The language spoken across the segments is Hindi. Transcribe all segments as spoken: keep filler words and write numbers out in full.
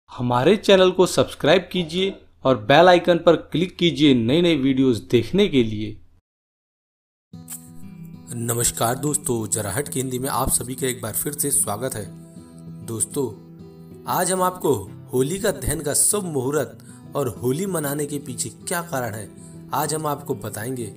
हमारे चैनल को सब्सक्राइब कीजिए और बेल आइकन पर क्लिक कीजिए नई नई वीडियोस देखने के लिए। नमस्कार दोस्तों, जराहट की हिंदी में आप सभी का एक बार फिर से स्वागत है। दोस्तों, आज हम आपको होलिका दहन का शुभ मुहूर्त और होली मनाने के पीछे क्या कारण है, आज हम आपको बताएंगे।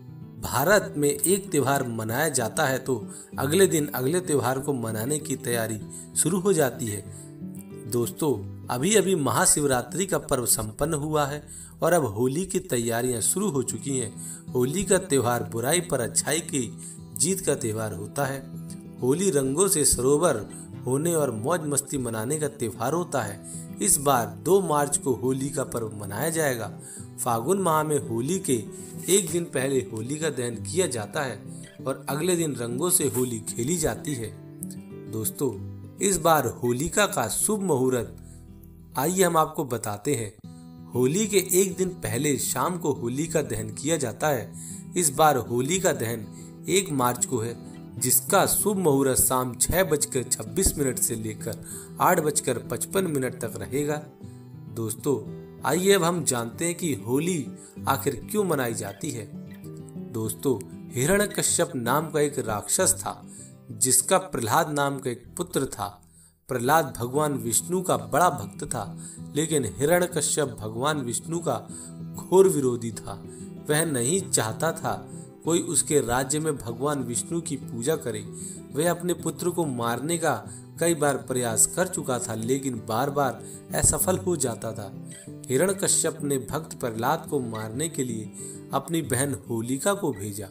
भारत में एक त्यौहार मनाया जाता है तो अगले दिन अगले त्यौहार को मनाने की तैयारी शुरू हो जाती है। दोस्तों, अभी अभी महाशिवरात्रि का पर्व संपन्न हुआ है और अब होली की तैयारियां शुरू हो चुकी हैं। होली का त्यौहार बुराई पर अच्छाई की जीत का त्यौहार होता है। होली रंगों से सरोवर होने और मौज मस्ती मनाने का त्यौहार होता है। इस बार दो मार्च को होली का पर्व मनाया जाएगा। फागुन माह में होली के एक दिन पहले होली का दहन किया जाता है और अगले दिन रंगों से होली खेली जाती है। दोस्तों, इस बार होलिका का शुभ मुहूर्त आइए हम आपको बताते हैं। होली के एक दिन पहले शाम को होली का दहन किया जाता है। इस बार होली का दहन एक मार्च को है, जिसका शुभ मुहूर्त शाम छह बजकर छब्बीस मिनट से लेकर आठ बजकर पचपन मिनट तक रहेगा। दोस्तों, आइए अब हम जानते हैं कि होली आखिर क्यों मनाई जाती है। दोस्तों, हिरण्यकश्यप नाम का एक राक्षस था, जिसका प्रहलाद नाम का एक पुत्र था। प्रहलाद भगवान विष्णु का बड़ा भक्त था, लेकिन हिरण्यकश्यप भगवान विष्णु का घोर विरोधी था। वह नहीं चाहता था कोई उसके राज्य में भगवान विष्णु की पूजा करे। वह अपने पुत्र को मारने का कई बार प्रयास कर चुका था, लेकिन बार बार असफल हो जाता था। हिरण्यकश्यप ने भक्त प्रहलाद को मारने के लिए अपनी बहन होलिका को भेजा।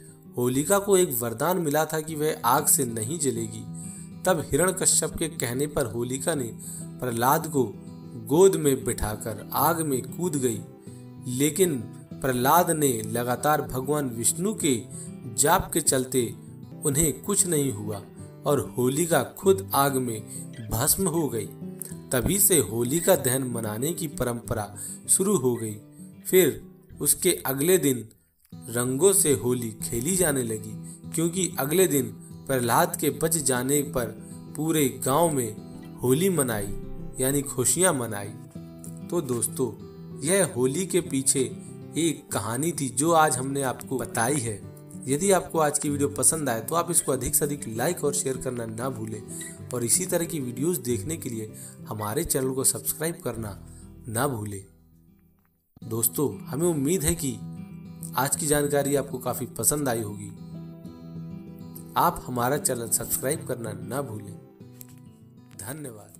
होलिका को एक वरदान मिला था कि वह आग से नहीं जलेगी। तब हिरण्यकश्यप के कहने पर होलिका ने प्रहलाद को गोद में बिठाकर आग में कूद गई, लेकिन प्रहलाद ने लगातार भगवान विष्णु के जाप के चलते उन्हें कुछ नहीं हुआ और होलिका खुद आग में भस्म हो गई। तभी से होलिका दहन मनाने की परंपरा शुरू हो गई। फिर उसके अगले दिन रंगों से होली खेली जाने लगी, क्योंकि अगले दिन प्रहलाद के बच जाने पर पूरे गांव में होली मनाई, यानी खुशियां मनाई। तो दोस्तों, यह होली के पीछे एक कहानी थी जो आज हमने आपको बताई है। यदि आपको आज की वीडियो पसंद आए तो आप इसको अधिक से अधिक लाइक और शेयर करना ना भूलें और इसी तरह की वीडियोस देखने के लिए हमारे चैनल को सब्सक्राइब करना ना भूलें। दोस्तों, हमें उम्मीद है कि आज की जानकारी आपको काफी पसंद आई होगी। आप हमारा चैनल सब्सक्राइब करना ना भूलें। धन्यवाद।